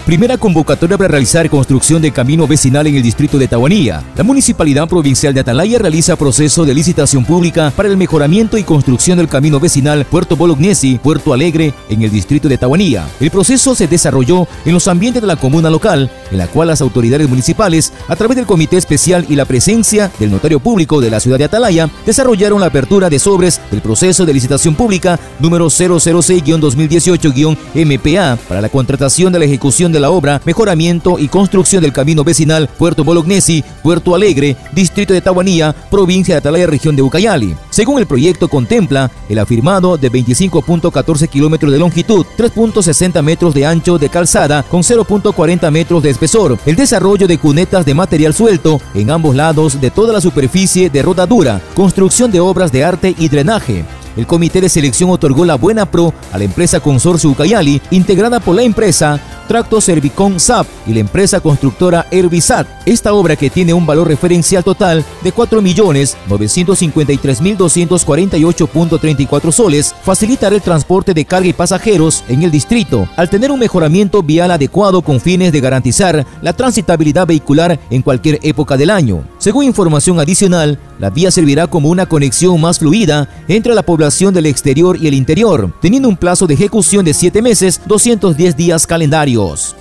Primera convocatoria para realizar construcción de camino vecinal en el distrito de Tahuanía. La Municipalidad Provincial de Atalaya realiza proceso de licitación pública para el mejoramiento y construcción del camino vecinal Puerto Bolognesi-Puerto Alegre en el distrito de Tahuanía. El proceso se desarrolló en los ambientes de la comuna local, en la cual las autoridades municipales, a través del comité especial y la presencia del notario público de la ciudad de Atalaya, desarrollaron la apertura de sobres del proceso de licitación pública número 006-2018-MPA para la contratación de la ejecución de la obra Mejoramiento y Construcción del Camino Vecinal Puerto Bolognesi, Puerto Alegre, distrito de Tahuanía, provincia de Atalaya, región de Ucayali. Según el proyecto, contempla el afirmado de 25.14 kilómetros de longitud, 3.60 metros de ancho de calzada con 0.40 metros de espesor, el desarrollo de cunetas de material suelto en ambos lados de toda la superficie de rodadura, construcción de obras de arte y drenaje. El comité de selección otorgó la buena pro a la empresa Consorcio Ucayali, integrada por la empresa Tracto Servicon SAP y la empresa constructora Herbisat. Esta obra, que tiene un valor referencial total de 4.953.248.34 soles, facilitará el transporte de carga y pasajeros en el distrito, al tener un mejoramiento vial adecuado con fines de garantizar la transitabilidad vehicular en cualquier época del año. Según información adicional, la vía servirá como una conexión más fluida entre la población del exterior y el interior, teniendo un plazo de ejecución de 7 meses, 210 días calendarios.